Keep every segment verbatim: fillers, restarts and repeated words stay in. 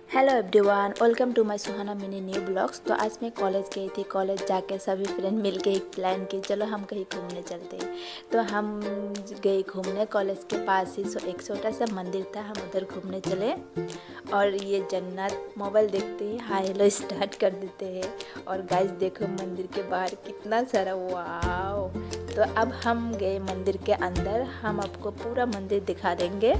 Hello everyone, welcome to my Suhana mini new blogs. तो आज मैं कॉलेज गई थी। कॉलेज जाके सभी फ्रेंड मिल के एक प्लान की, चलो हम कहीं घूमने चलते हैं। तो हम गए घूमने। कॉलेज के पास ही सो एक छोटा सा मंदिर था, हम उधर घूमने चले। और ये जन्नत मोबाइल देखते ही हाय हेलो स्टार्ट कर देते हैं। और गाइस देखो मंदिर के बाहर कितना सारा, वाओ। तो अब हम गए मंदिर के अंदर, हम आपको पूरा मंदिर दिखा देंगे।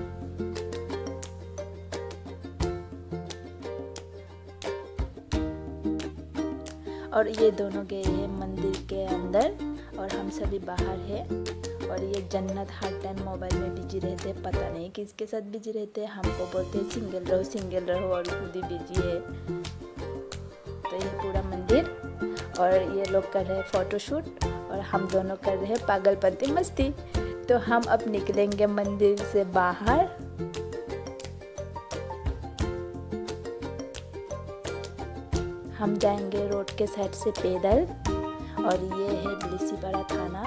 और ये दोनों गए हैं मंदिर के अंदर और हम सभी बाहर हैं। और ये जन्नत हर टाइम मोबाइल में बिजी रहते, पता नहीं किसके साथ बिजी रहते। हमको बोलते हैं सिंगल रहो सिंगल रहो और खुद ही बिजी है। तो ये पूरा मंदिर और ये लोग कर रहे हैं फ़ोटोशूट और हम दोनों कर रहे हैं पागलपंती मस्ती। तो हम अब निकलेंगे मंदिर से बाहर। हम जाएंगे रोड के साइड से पैदल। और ये है बिलीसीपाड़ा थाना।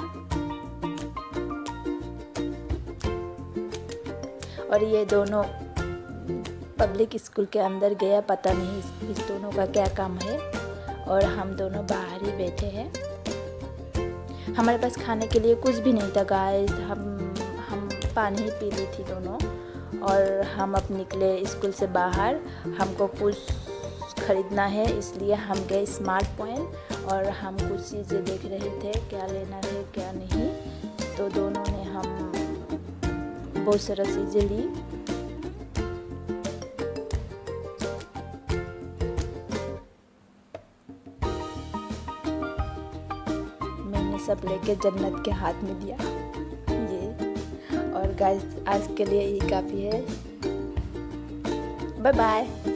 और ये दोनों पब्लिक स्कूल के अंदर गया, पता नहीं इस, इस दोनों का क्या काम है। और हम दोनों बाहर ही बैठे हैं। हमारे पास खाने के लिए कुछ भी नहीं था गाइस, हम हम पानी ही पी ली थी दोनों। और हम अब निकले स्कूल से बाहर, हमको कुछ खरीदना है इसलिए हम गए स्मार्ट पॉइंट। और हम कुछ चीज़ें देख रहे थे, क्या लेना है क्या नहीं। तो दोनों ने हम बहुत सारा चीज़ें ली। मैंने सब लेके जन्नत के हाथ में दिया ये। और गाइस आज के लिए ये काफ़ी है। Bye bye.